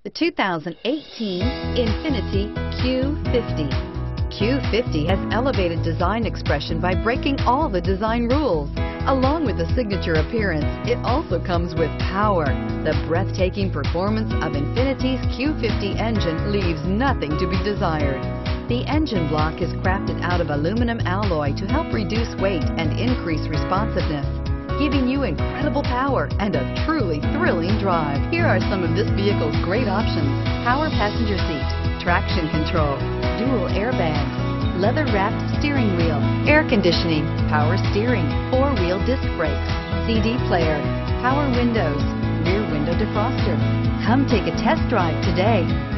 The 2018 Infiniti Q50. Q50 has elevated design expression by breaking all the design rules. Along with the signature appearance, it also comes with power. The breathtaking performance of Infiniti's Q50 engine leaves nothing to be desired. The engine block is crafted out of aluminum alloy to help reduce weight and increase responsiveness, giving you incredible power and a truly thrilling drive. Here are some of this vehicle's great options: power passenger seat, traction control, dual airbags, leather-wrapped steering wheel, air conditioning, power steering, four-wheel disc brakes, CD player, power windows, rear window defroster. Come take a test drive today.